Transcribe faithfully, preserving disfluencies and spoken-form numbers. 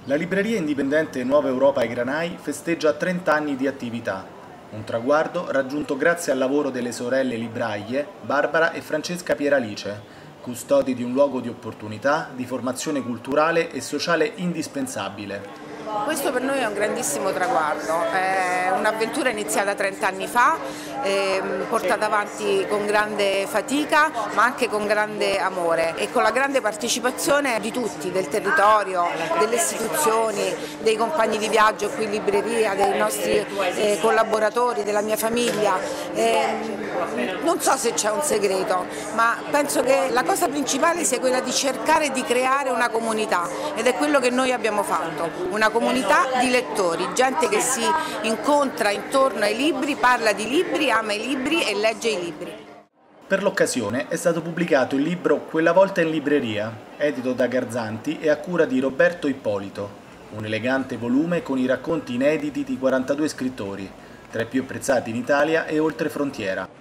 La libreria indipendente Nuova Europa ai Granai festeggia trenta anni di attività, un traguardo raggiunto grazie al lavoro delle sorelle libraie Barbara e Francesca Pieralice, custodi di un luogo di opportunità, di formazione culturale e sociale indispensabile. Questo per noi è un grandissimo traguardo, è un'avventura iniziata trenta anni fa, eh, portata avanti con grande fatica ma anche con grande amore e con la grande partecipazione di tutti, del territorio, delle istituzioni, dei compagni di viaggio qui in libreria, dei nostri eh, collaboratori, della mia famiglia. Eh, non so se c'è un segreto, ma penso che la cosa principale sia quella di cercare di creare una comunità ed è quello che noi abbiamo fatto, una comunità di lettori, gente che si incontra intorno ai libri, parla di libri, ama i libri e legge i libri. Per l'occasione è stato pubblicato il libro Quella volta in libreria, edito da Garzanti e a cura di Roberto Ippolito, un elegante volume con i racconti inediti di quarantadue scrittori, tra i più apprezzati in Italia e oltre frontiera.